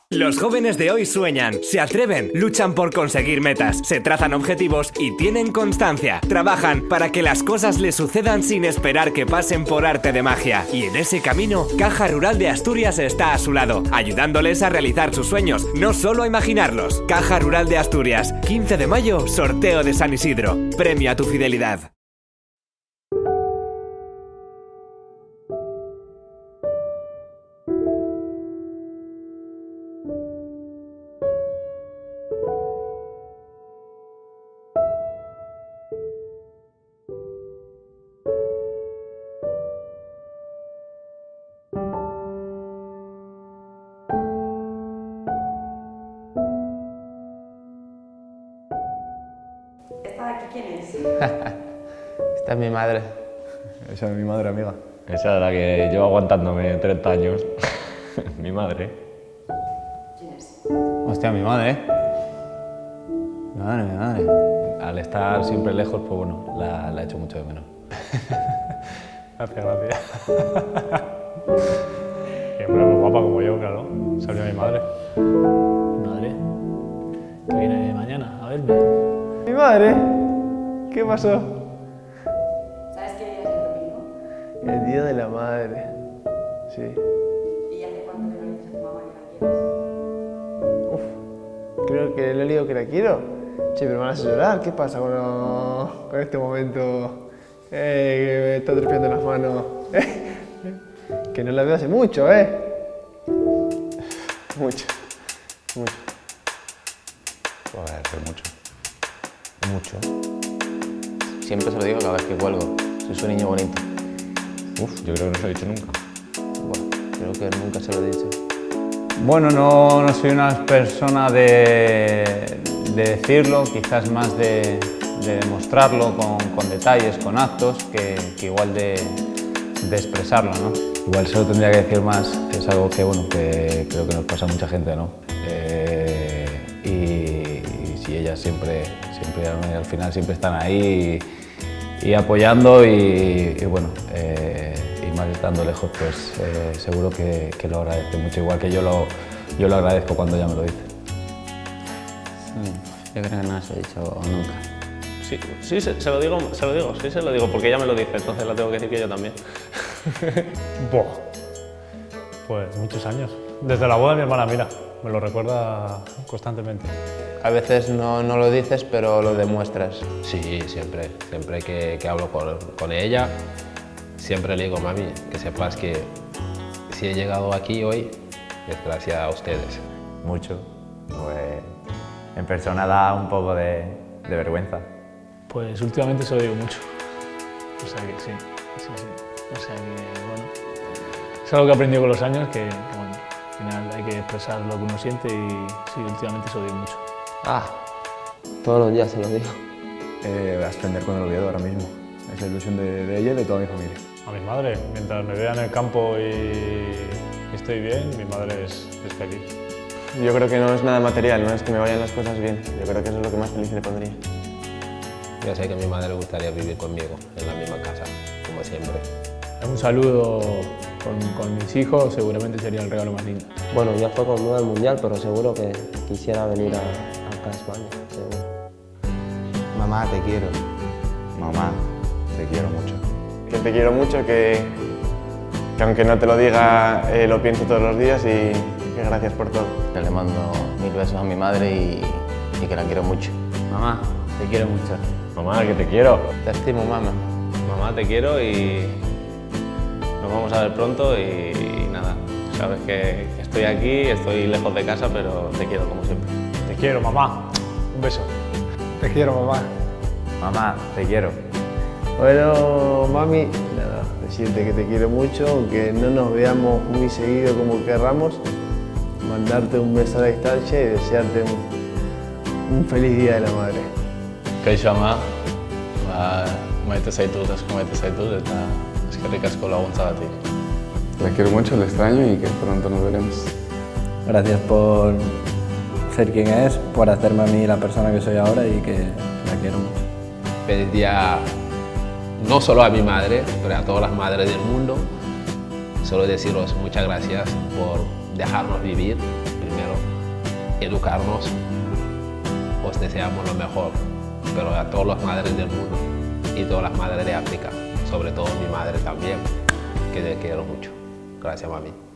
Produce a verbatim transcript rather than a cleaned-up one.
Los jóvenes de hoy sueñan, se atreven, luchan por conseguir metas, se trazan objetivos y tienen constancia. Trabajan para que las cosas les sucedan sin esperar que pasen por arte de magia. Y en ese camino, Caja Rural de Asturias está a su lado, ayudándoles a realizar sus sueños, no solo a imaginarlos. Caja Rural de Asturias, quince de mayo, sorteo de San Isidro. Premia tu fidelidad. ¿Esta de aquí quién es? Esta es mi madre. Esa es mi madre, amiga. Esa es la que llevo aguantándome treinta años. Mi madre. ¿Quién es? Hostia, mi madre, ¿eh? Mi madre, mi madre. Al estar siempre lejos, pues bueno, la, la echo mucho de menos. Gracias, gracias. Siempre muy guapa como yo, claro. Salió mi madre. Mi madre, que viene mañana a verme. ¿Mi madre? ¿Qué pasó? ¿Sabes qué día es el domingo? El día de la madre. Sí. ¿Y hace cuánto que no le dices a tu mamá que la quieres? Uf, creo que le digo que la quiero. Che, pero me van a hacer llorar. ¿Qué pasa con, lo- con este momento? Eh, que me está tripeando las manos. Que no la veo hace mucho, ¿eh? Mucho. Mucho. Joder, fue mucho. Mucho. Siempre se lo digo cada vez que cuelgo. Soy su niño bonito. Uf, yo creo que no se lo he dicho nunca. Bueno, creo que nunca se lo he dicho. Bueno, no, no soy una persona de, de decirlo, quizás más de, de demostrarlo con, con detalles, con actos, que, que igual de, de expresarlo, ¿no? Igual se lo tendría que decir más, que es algo que, bueno, que creo que nos pasa a mucha gente, ¿no? Eh, y, y si ellas siempre, siempre al final siempre están ahí y, y apoyando y, y bueno, eh, y más estando lejos, pues eh, seguro que, que lo agradece mucho, igual que yo lo, yo lo agradezco cuando ella me lo dice. Yo creo que no se lo he dicho nunca. Sí, sí, se, se lo digo, se lo digo, sí se lo digo, porque ella me lo dice, entonces la tengo que decir que yo también. Buah. Pues muchos años. Desde la boda de mi hermana, mira, me lo recuerda constantemente. A veces no, no lo dices, pero lo demuestras. Sí, siempre. Siempre que, que hablo con, con ella, siempre le digo, mami, que sepas que si he llegado aquí hoy es gracias a ustedes. Mucho. Pues, en persona da un poco de, de vergüenza. Pues últimamente se lo digo mucho. O sea que sí, sí, sí. O sea que, bueno, es algo que he aprendido con los años, que, que bueno, al final hay que expresar lo que uno siente y sí, últimamente se lo digo mucho. Ah, todos los días se lo digo. Eh, ascender con el Oviedo ahora mismo. Es la ilusión de, de ella y de toda mi familia. A mi madre, mientras me vea en el campo y estoy bien, mi madre es, es feliz. Yo creo que no es nada material, no es que me vayan las cosas bien. Yo creo que eso es lo que más feliz le pondría. Yo sé que a mi madre le gustaría vivir conmigo en la misma casa, como siempre. Un saludo con, con mis hijos seguramente sería el regalo más lindo. Bueno, ya fue conmigo al Mundial, pero seguro que quisiera venir a, acá a España, seguro. Mamá, te quiero. Mamá, te quiero mucho. Que te quiero mucho, que, que aunque no te lo diga, eh, lo pienso todos los días y que gracias por todo. Que le mando mil besos a mi madre y, y que la quiero mucho. Mamá, te quiero mucho. Mamá, que te quiero. Te estimo, mamá. Mamá, te quiero y nos vamos a ver pronto y, y nada, sabes que estoy aquí, estoy lejos de casa, pero te quiero como siempre. Te quiero, mamá. Un beso. Te quiero, mamá. Mamá, te quiero. Bueno, mami, nada, decirte que te quiero mucho, aunque no nos veamos muy seguido como querramos, mandarte un beso a la distancia y desearte un, un feliz Día de la Madre. Kaixo ama, ba, maite zaitut, asko maite zaitut, eta eskerrik asko laguntzagatik. La quiero mucho, la extraño y que pronto nos veremos. Gracias por ser quien es, por hacerme a mí la persona que soy ahora y que la quiero mucho. Feliz día no solo a mi madre, pero a todas las madres del mundo. Solo deciros muchas gracias por dejarnos vivir, primero educarnos. Os deseamos lo mejor, pero a todas las madres del mundo y todas las madres de África, sobre todo mi madre también, que te quiero mucho. Gracias, mami.